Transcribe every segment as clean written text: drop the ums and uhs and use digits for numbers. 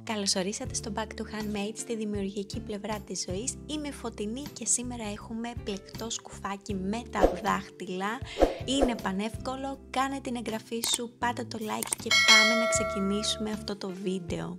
Καλώς ορίσατε στο Back to Handmade, στη δημιουργική πλευρά της ζωής. Είμαι Φωτεινή και σήμερα έχουμε πλεκτό σκουφάκι με τα δάχτυλα. Είναι πανεύκολο, κάνε την εγγραφή σου, πάτα το like και πάμε να ξεκινήσουμε αυτό το βίντεο.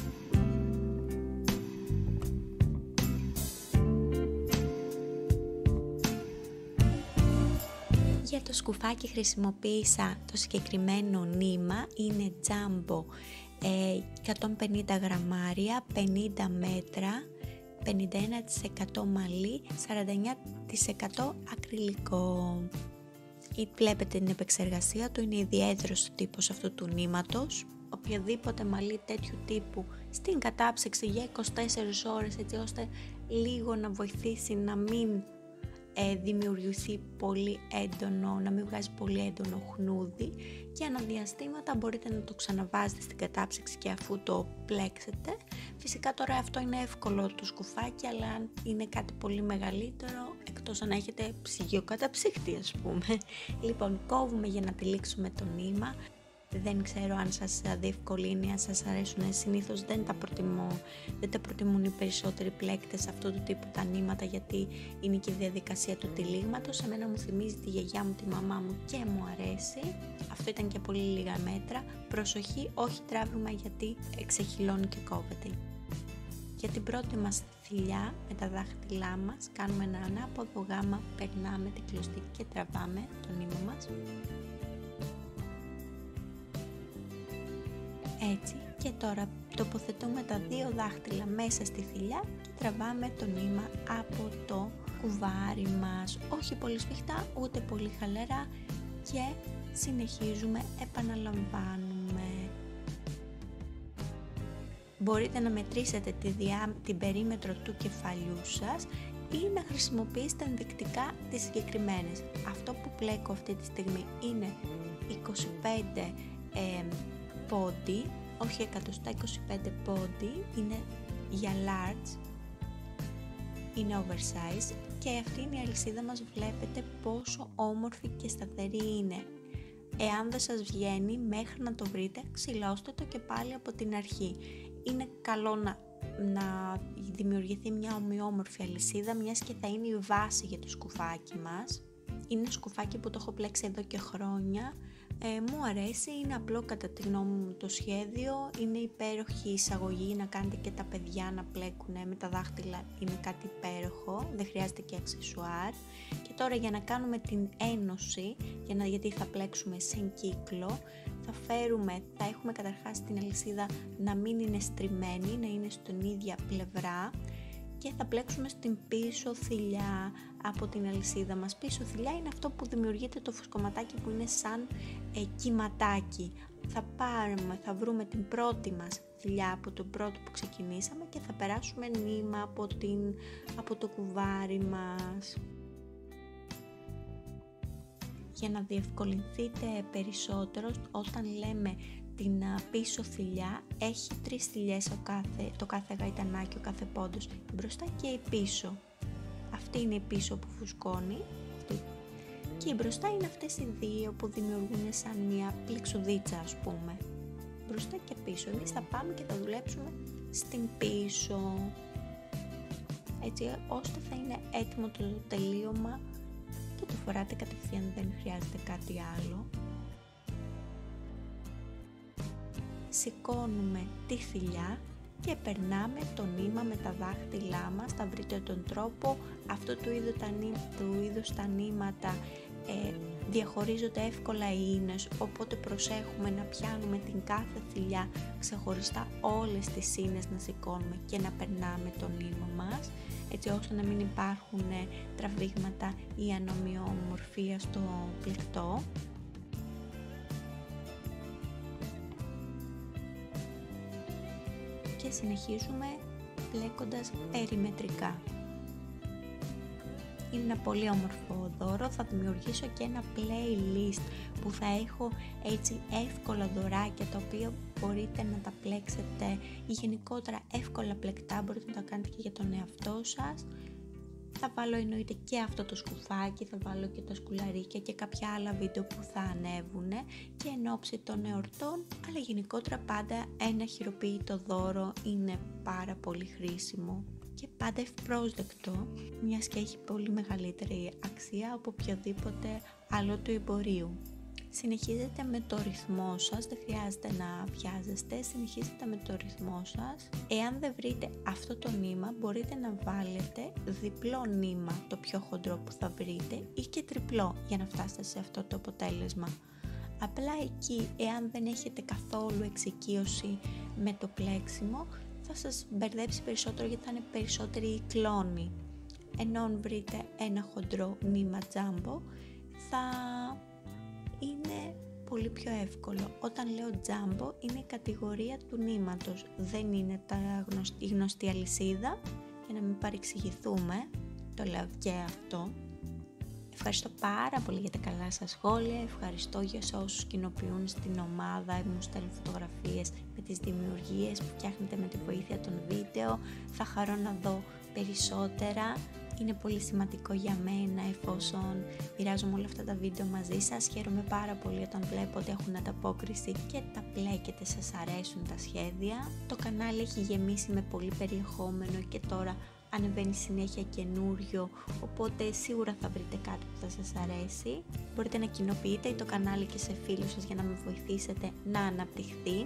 Για το σκουφάκι χρησιμοποίησα το συγκεκριμένο νήμα, είναι Jumbo 150 γραμμάρια, 50 μέτρα, 51% μαλλί, 49% ακριλικό. Βλέπετε την επεξεργασία του, είναι ιδιαίτερος τύπος αυτού του νήματος. Οποιοδήποτε μαλλί τέτοιου τύπου στην κατάψυξη για 24 ώρες, έτσι ώστε λίγο να βοηθήσει να μην δημιουργηθεί πολύ έντονο, να μην βγάζει πολύ έντονο χνούδι, και αναδιαστήματα μπορείτε να το ξαναβάζετε στην κατάψυξη και αφού το πλέξετε. Φυσικά τώρα αυτό είναι εύκολο το σκουφάκι, αλλά αν είναι κάτι πολύ μεγαλύτερο, εκτός αν έχετε ψυγείο καταψύκτη ας πούμε. Λοιπόν, κόβουμε για να τυλίξουμε το νήμα. Δεν ξέρω αν σας διευκολύνει, αν σας αρέσουν, συνήθως δεν τα προτιμούν οι περισσότεροι πλέκτες αυτού του τύπου τα νήματα, γιατί είναι και η διαδικασία του τυλίγματος. Εμένα μου θυμίζει τη γιαγιά μου, τη μαμά μου και μου αρέσει. Αυτό ήταν και πολύ λίγα μέτρα. Προσοχή, όχι τράβημα, γιατί εξεχυλώνει και κόβεται. Για την πρώτη μας θηλιά με τα δάχτυλά μας κάνουμε ένα ανάποδο γάμα, περνάμε την κλωστή και τραβάμε το νήμα μας. Έτσι, και τώρα τοποθετούμε τα δύο δάχτυλα μέσα στη θηλιά και τραβάμε το νήμα από το κουβάρι μας. Όχι πολύ σφιχτά, ούτε πολύ χαλαρά, και συνεχίζουμε, επαναλαμβάνουμε. Μπορείτε να μετρήσετε την περίμετρο του κεφαλιού σας ή να χρησιμοποιήσετε ενδεικτικά τις συγκεκριμένες. Αυτό που πλέκω αυτή τη στιγμή είναι 25 πόντι, όχι εκατοστά, 25 πόντι, είναι για large, είναι oversize, και αυτή είναι η αλυσίδα μας. Βλέπετε πόσο όμορφη και σταθερή είναι. Εάν δεν σας βγαίνει μέχρι να το βρείτε, ξυλώστε το και πάλι από την αρχή. Είναι καλό να δημιουργηθεί μια ομοιόμορφη αλυσίδα, μιας και θα είναι η βάση για το σκουφάκι μας. Είναι σκουφάκι που το έχω πλέξει εδώ και χρόνια. Μου αρέσει, είναι απλό κατά τη γνώμη μου το σχέδιο, είναι υπέροχη εισαγωγή να κάνετε και τα παιδιά να πλέκουν με τα δάχτυλα, είναι κάτι υπέροχο, δεν χρειάζεται και αξεσουάρ. Και τώρα για να κάνουμε την ένωση, γιατί θα πλέξουμε σε κύκλο, θα έχουμε καταρχάς την αλυσίδα να μην είναι στριμμένη, να είναι στην ίδια πλευρά, και θα πλέξουμε στην πίσω θηλιά από την αλυσίδα μας. Πίσω θηλιά είναι αυτό που δημιουργείται το φουσκωματάκι που είναι σαν κυματάκι. Θα βρούμε την πρώτη μας θηλιά από τον πρώτο που ξεκινήσαμε και θα περάσουμε νήμα από το κουβάρι μας. Για να διευκολυνθείτε περισσότερο, όταν λέμε την πίσω θηλιά, έχει 3 θηλιές το κάθε γαϊτανάκι, ο κάθε πόντος, η μπροστά και η πίσω. Αυτή είναι η πίσω που φουσκώνει, και η μπροστά είναι αυτές οι δύο που δημιουργούν σαν μια πλεξουδίτσα ας πούμε. Μπροστά και πίσω. Εμείς θα πάμε και θα δουλέψουμε στην πίσω, έτσι ώστε θα είναι έτοιμο το τελείωμα και το φοράτε κατευθείαν, δεν χρειάζεται κάτι άλλο. Σηκώνουμε τη θηλιά και περνάμε το νήμα με τα δάχτυλά μας. Θα βρείτε τον τρόπο. Αυτού του είδους τα νήματα διαχωρίζονται εύκολα οι ίνες, οπότε προσέχουμε να πιάνουμε την κάθε θηλιά ξεχωριστά, όλες τις ίνες να σηκώνουμε και να περνάμε το νήμα μας, έτσι ώστε να μην υπάρχουν τραβήγματα ή ανομοιομορφία στο πλεκτό. Και συνεχίζουμε πλέκοντας περιμετρικά. Είναι ένα πολύ όμορφο δώρο. Θα δημιουργήσω και ένα playlist που θα έχω έτσι εύκολα δωράκια, τα οποία μπορείτε να τα πλέξετε, ή γενικότερα εύκολα πλεκτά μπορείτε να τα κάνετε και για τον εαυτό σας. Θα βάλω εννοείται και αυτό το σκουφάκι, θα βάλω και τα σκουλαρίκια και κάποια άλλα βίντεο που θα ανέβουν και εν ώψη των εορτών, αλλά γενικότερα πάντα ένα χειροποίητο δώρο είναι πάρα πολύ χρήσιμο και πάντα ευπρόσδεκτο, μιας και έχει πολύ μεγαλύτερη αξία από οποιοδήποτε άλλο του εμπορίου. Συνεχίζετε με το ρυθμό σας, δεν χρειάζεται να βιάζεστε, συνεχίζετε με το ρυθμό σας. Εάν δεν βρείτε αυτό το νήμα, μπορείτε να βάλετε διπλό νήμα, το πιο χοντρό που θα βρείτε, ή και τριπλό για να φτάσετε σε αυτό το αποτέλεσμα. Απλά εκεί, εάν δεν έχετε καθόλου εξοικείωση με το πλέξιμο, θα σας μπερδέψει περισσότερο γιατί θα είναι περισσότεροι οι κλόνοι. Ενώ αν βρείτε ένα χοντρό νήμα τζάμπο, θα είναι πολύ πιο εύκολο. Όταν λέω τζάμπο, είναι η κατηγορία του νήματος, δεν είναι η γνωστή αλυσίδα, για να μην παρεξηγηθούμε, το λέω και αυτό. Ευχαριστώ πάρα πολύ για τα καλά σας σχόλια, ευχαριστώ για όσους κοινοποιούν στην ομάδα, μου στέλνουν φωτογραφίες με τις δημιουργίες που φτιάχνετε με τη βοήθεια των βίντεο, θα χαρώ να δω περισσότερα. Είναι πολύ σημαντικό για μένα εφόσον μοιράζομαι όλα αυτά τα βίντεο μαζί σας. Χαίρομαι πάρα πολύ όταν βλέπω ότι έχουν ανταπόκριση και τα πλέκετε, σας αρέσουν τα σχέδια. Το κανάλι έχει γεμίσει με πολύ περιεχόμενο και τώρα ανεβαίνει συνέχεια καινούριο, οπότε σίγουρα θα βρείτε κάτι που θα σας αρέσει. Μπορείτε να κοινοποιείτε το κανάλι και σε φίλους σας για να με βοηθήσετε να αναπτυχθεί.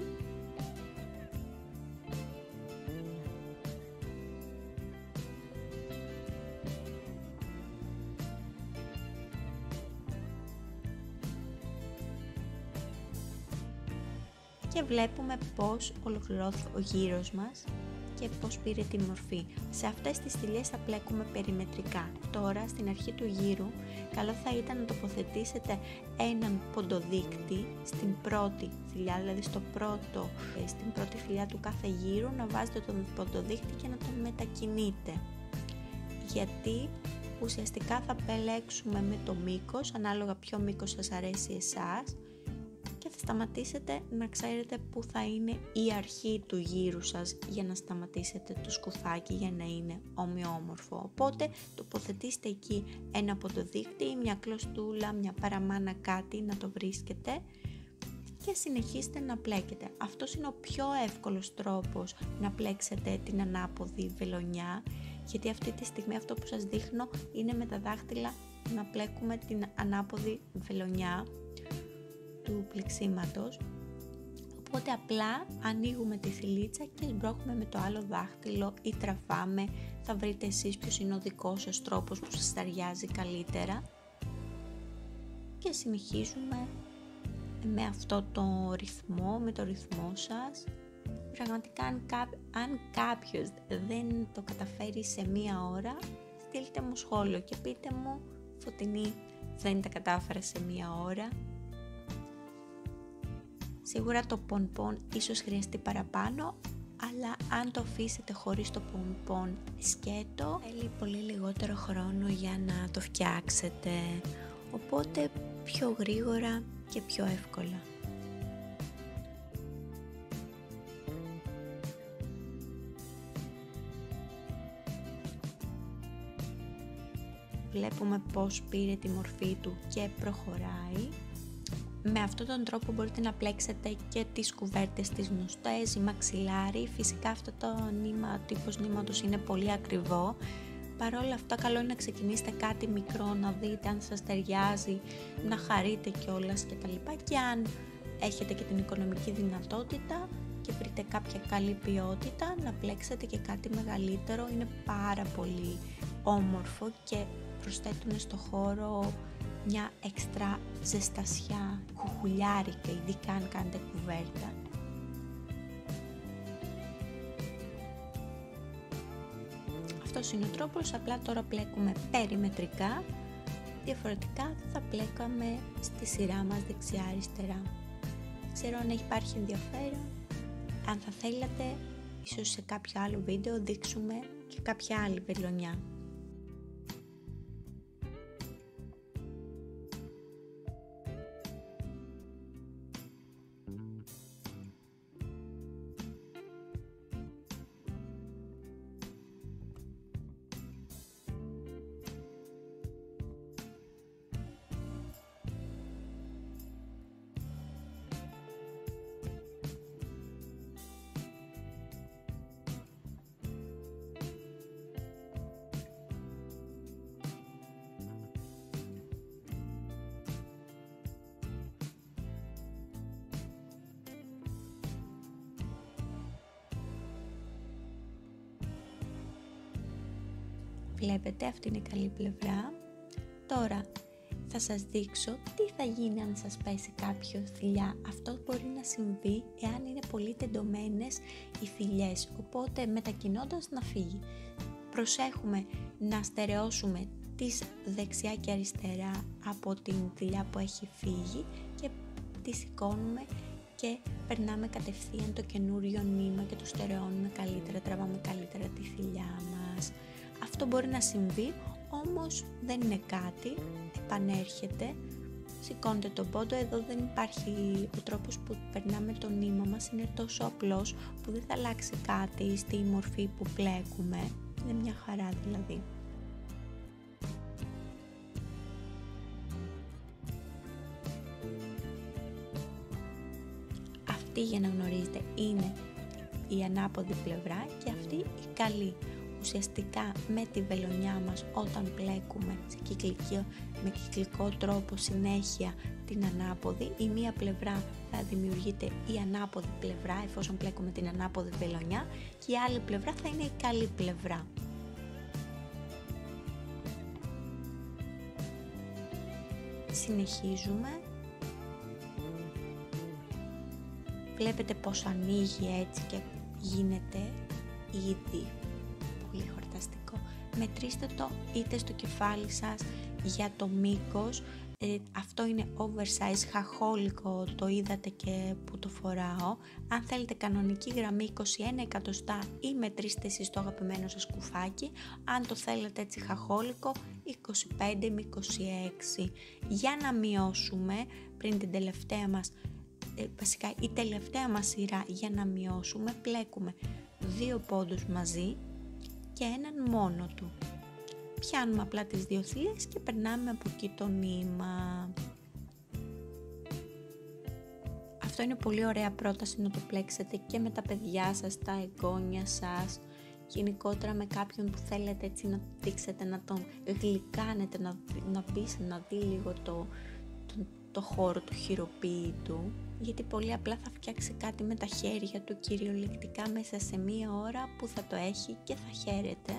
Και βλέπουμε πώς ολοκληρώθηκε ο γύρος μας και πώς πήρε τη μορφή. Σε αυτές τις στυλιές θα πλέκουμε περιμετρικά. Τώρα στην αρχή του γύρου καλό θα ήταν να τοποθετήσετε έναν ποντοδείκτη στην πρώτη θηλιά, δηλαδή στην πρώτη θηλιά του κάθε γύρου να βάζετε τον ποντοδείκτη και να τον μετακινείτε. Γιατί ουσιαστικά θα πλέξουμε με το μήκος, ανάλογα ποιο μήκος σας αρέσει εσάς, και θα σταματήσετε να ξέρετε που θα είναι η αρχή του γύρου σας για να σταματήσετε το σκουφάκι για να είναι ομοιόμορφο. Οπότε τοποθετήστε εκεί ένα ποντοδείκτη, μια κλωστούλα, μια παραμάνα, κάτι να το βρίσκετε και συνεχίστε να πλέκετε. Αυτός είναι ο πιο εύκολος τρόπος να πλέξετε την ανάποδη βελονιά, γιατί αυτή τη στιγμή αυτό που σας δείχνω είναι με τα δάχτυλα να πλέκουμε την ανάποδη βελονιά του πλεξίματος. Οπότε απλά ανοίγουμε τη θηλίτσα και σμπρώχνουμε με το άλλο δάχτυλο ή τραβάμε. Θα βρείτε εσείς ποιος είναι ο δικός σας τρόπος που σας ταιριάζει καλύτερα. Και συνεχίζουμε με αυτό το ρυθμό, με το ρυθμό σας. Πραγματικά αν κάποιος δεν το καταφέρει σε μία ώρα, στείλτε μου σχόλιο και πείτε μου, Φωτεινή, δεν τα κατάφερα σε μία ώρα. Σίγουρα το πον-πον ίσως χρειαστεί παραπάνω, αλλά αν το αφήσετε χωρίς το πον-πον σκέτο, θέλει πολύ λιγότερο χρόνο για να το φτιάξετε, οπότε πιο γρήγορα και πιο εύκολα. Βλέπουμε πως πήρε τη μορφή του και προχωράει. Με αυτόν τον τρόπο μπορείτε να πλέξετε και τις κουβέρτες τις γνωστές, η μαξιλάρι. Φυσικά αυτό το τύπος νήματος είναι πολύ ακριβό. Παρ' όλα αυτά καλό είναι να ξεκινήσετε κάτι μικρό, να δείτε αν σας ταιριάζει, να χαρείτε κιόλας κτλ. Και αν έχετε και την οικονομική δυνατότητα και βρείτε κάποια καλή ποιότητα, να πλέξετε και κάτι μεγαλύτερο. Είναι πάρα πολύ όμορφο και προσθέτουν στο χώρο μια έξτρα ζεστασιά, κουκουλιάρικα, ειδικά αν κάνετε κουβέρτα. Αυτός είναι ο τρόπος, απλά τώρα πλέκουμε περιμετρικά, διαφορετικά θα πλέκαμε στη σειρά μας δεξιά-αριστερά. Ξέρω αν υπάρχει ενδιαφέρον, αν θα θέλατε, ίσως σε κάποιο άλλο βίντεο δείξουμε και κάποια άλλη βελονιά. Βλέπετε, αυτή είναι η καλή πλευρά. Τώρα θα σας δείξω τι θα γίνει αν σας πέσει κάποιο θηλιά. Αυτό μπορεί να συμβεί εάν είναι πολύ τεντωμένες οι θηλιές, οπότε μετακινώντας να φύγει. Προσέχουμε να στερεώσουμε τις δεξιά και αριστερά από την θηλιά που έχει φύγει και τη σηκώνουμε και περνάμε κατευθείαν το καινούριο νήμα και το στερεώνουμε καλύτερα, τραβάμε καλύτερα τη θηλιά μας. Αυτό μπορεί να συμβεί, όμως δεν είναι κάτι, επανέρχεται, σηκώνετε τον πόντο. Εδώ δεν υπάρχει ο τρόπος που περνάμε το νήμα μας, είναι τόσο απλός που δεν θα αλλάξει κάτι στη μορφή που πλέκουμε, είναι μια χαρά δηλαδή. Αυτή, για να γνωρίζετε, είναι η ανάποδη πλευρά και αυτή η καλή. Ουσιαστικά με τη βελονιά μας όταν πλέκουμε με κυκλικό τρόπο συνέχεια την ανάποδη, η μία πλευρά θα δημιουργείται η ανάποδη πλευρά εφόσον πλέκουμε την ανάποδη βελονιά και η άλλη πλευρά θα είναι η καλή πλευρά. Συνεχίζουμε. Βλέπετε πως ανοίγει έτσι και γίνεται ήδη πολύ χορταστικό. Μετρήστε το είτε στο κεφάλι σας για το μήκος. Αυτό είναι oversize, χαχόλικο, το είδατε και που το φοράω. Αν θέλετε κανονική γραμμή 21 εκατοστά ή μετρήστε εσείς το αγαπημένο σας κουφάκι. Αν το θέλετε έτσι χαχόλικο, 25 με 26. Για να μειώσουμε πριν την τελευταία μας βασικά η τελευταία μας σειρά, για να μειώσουμε πλέκουμε 2 πόντους μαζί και έναν μόνο του. Πιάνουμε απλά τις 2 θύλες και περνάμε από εκεί το νήμα. Αυτό είναι πολύ ωραία πρόταση να το πλέξετε και με τα παιδιά σας, τα εγγόνια σας, γενικότερα με κάποιον που θέλετε έτσι να δείξετε, να τον γλυκάνετε, να δει λίγο το χώρο του χειροποίητου, γιατί πολύ απλά θα φτιάξει κάτι με τα χέρια του κυριολεκτικά μέσα σε μία ώρα που θα το έχει και θα χαίρεται.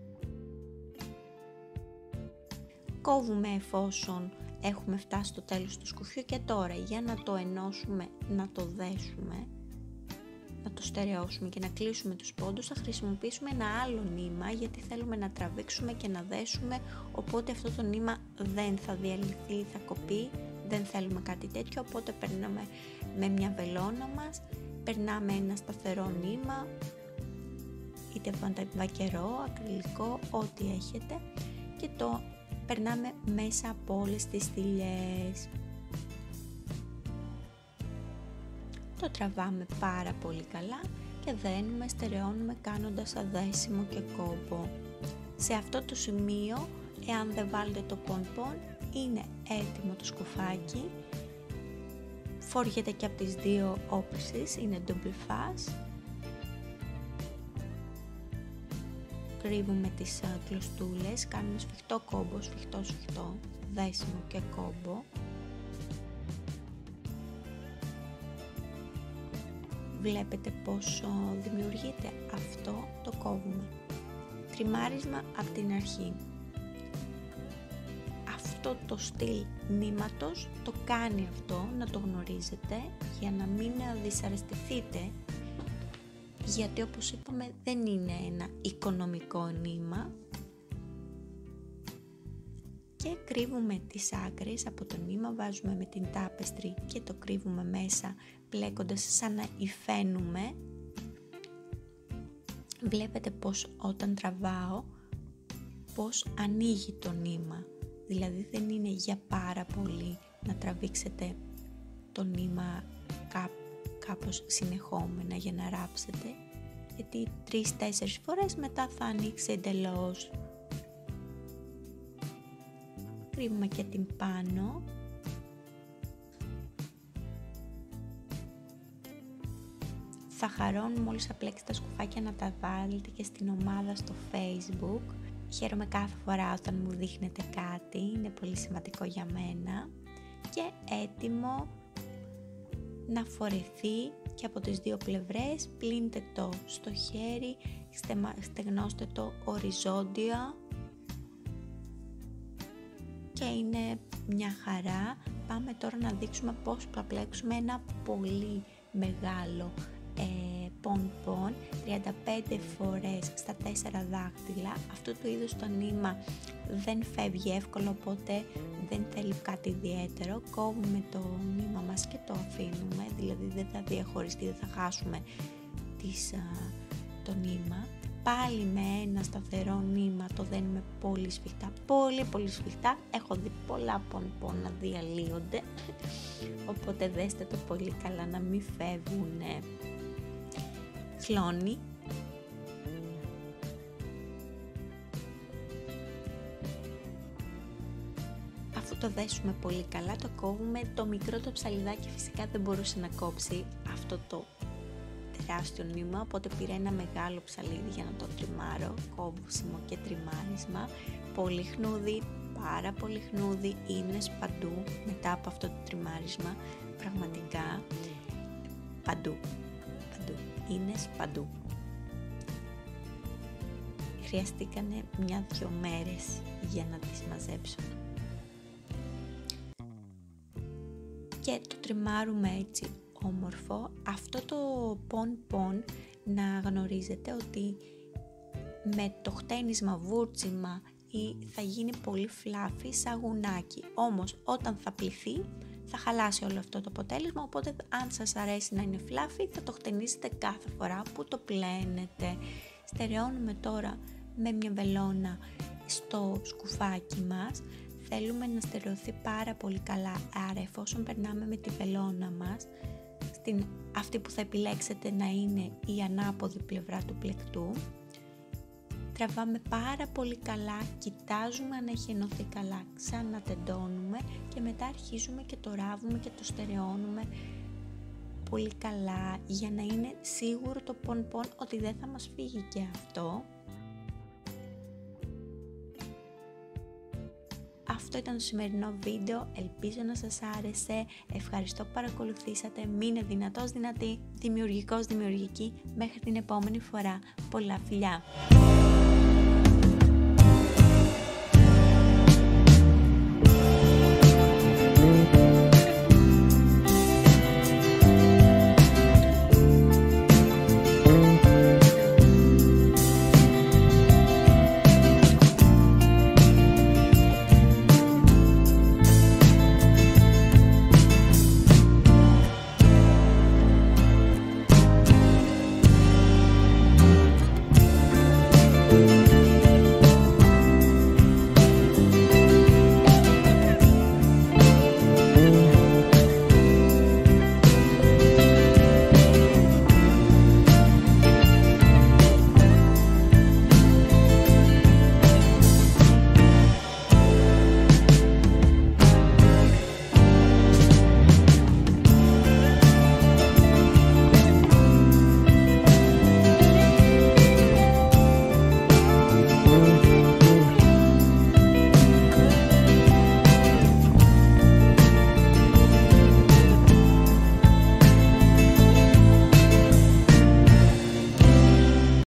Κόβουμε εφόσον έχουμε φτάσει στο τέλος του σκουφιού και τώρα για να το ενώσουμε, να το δέσουμε, να το στερεώσουμε και να κλείσουμε τους πόντους θα χρησιμοποιήσουμε ένα άλλο νήμα, γιατί θέλουμε να τραβήξουμε και να δέσουμε, οπότε αυτό το νήμα δεν θα διαλυθεί, θα κοπεί. Δεν θέλουμε κάτι τέτοιο, οπότε περνάμε με μια βελόνα μας, περνάμε ένα σταθερό νήμα, είτε βακερό, ακριλικό, ό,τι έχετε, και το περνάμε μέσα από όλες τις θηλιές. Το τραβάμε πάρα πολύ καλά και δένουμε, στερεώνουμε κάνοντας αδέσιμο και κόμπο. Σε αυτό το σημείο, εάν δεν βάλετε το πον-πον, είναι έτοιμο το σκουφάκι. Φοριέται και από τις 2 όψεις, είναι double fast. Κρύβουμε τις κλωστούλες, κάνουμε σφιχτό κόμπο, σφιχτό, δέσιμο και κόμπο. Βλέπετε πόσο δημιουργείται, αυτό το κόβουμε. Τριμάρισμα από την αρχή. Αυτό το στυλ νήματος το κάνει αυτό, να το γνωρίζετε, για να μην δυσαρεστηθείτε, γιατί όπως είπαμε δεν είναι ένα οικονομικό νήμα. Και κρύβουμε τις άκρες από το νήμα, βάζουμε με την τάπεστρη και το κρύβουμε μέσα, πλέκοντας σαν να υφαίνουμε. Βλέπετε πως όταν τραβάω, πως ανοίγει το νήμα. Δηλαδή δεν είναι για πάρα πολύ να τραβήξετε το νήμα κάπως συνεχόμενα για να ράψετε, γιατί 3-4 φορές μετά θα ανοίξει εντελώς. Κρύβουμε και την πάνω. Θα χαρώ μόλις θα πλέξετε τα σκουφάκια να τα βάλετε και στην ομάδα στο Facebook. Χαίρομαι κάθε φορά όταν μου δείχνετε κάτι, είναι πολύ σημαντικό για μένα. Και έτοιμο να φορεθεί και από τις 2 πλευρές. Πλύνετε το στο χέρι, στεγνώστε το οριζόντια και είναι μια χαρά. Πάμε τώρα να δείξουμε πώς θα πλέξουμε ένα πολύ μεγάλο πον-πον 35 φορές στα 4 δάχτυλα. Αυτού του είδους το νήμα δεν φεύγει εύκολο, οπότε δεν θέλει κάτι ιδιαίτερο. Κόβουμε το νήμα μας και το αφήνουμε, δηλαδή δεν θα διαχωριστεί, δεν θα χάσουμε το νήμα. Πάλι με ένα σταθερό νήμα το δένουμε πολύ σφιχτά, πολύ σφιχτά. Έχω δει πολλά πον-πον να διαλύονται, οπότε δέστε το πολύ καλά να μην φεύγουν χλώνει. Αφού το δέσουμε πολύ καλά, το κόβουμε. Το μικρό το ψαλιδάκι φυσικά δεν μπορούσε να κόψει αυτό το τεράστιο νήμα, οπότε πήρα ένα μεγάλο ψαλίδι για να το τριμάρω. Κόβουσιμο και τριμάρισμα. Πολύ χνούδι, πάρα πολύ χνούδι, είναι παντού μετά από αυτό το τριμάρισμα. Πραγματικά παντού. Είναι παντού. Χρειαστήκανε 1-2 μέρες για να τις μαζέψω. Και το τριμάρουμε έτσι όμορφο. Αυτό το πον-πον να γνωρίζετε ότι με το χτένισμα, βούρτσιμα ή θα γίνει πολύ φλάφι σαν γουνάκι. Όμως όταν θα πλυθεί θα χαλάσει όλο αυτό το αποτέλεσμα, οπότε αν σας αρέσει να είναι φλάφι θα το χτενίσετε κάθε φορά που το πλένετε. Στερεώνουμε τώρα με μια βελόνα στο σκουφάκι μας. Θέλουμε να στερεωθεί πάρα πολύ καλά, άρα εφόσον περνάμε με τη βελόνα μας, αυτή που θα επιλέξετε να είναι η ανάποδη πλευρά του πλεκτού, τραβάμε πάρα πολύ καλά, κοιτάζουμε αν έχει ενωθεί καλά, ξανατεντώνουμε και μετά αρχίζουμε και το ράβουμε και το στερεώνουμε πολύ καλά για να είναι σίγουρο το πον-πον ότι δεν θα μας φύγει και αυτό. Αυτό ήταν το σημερινό βίντεο, ελπίζω να σας άρεσε, ευχαριστώ που παρακολουθήσατε, μείνε δυνατός δυνατή, δημιουργικός δημιουργική, μέχρι την επόμενη φορά, πολλά φιλιά!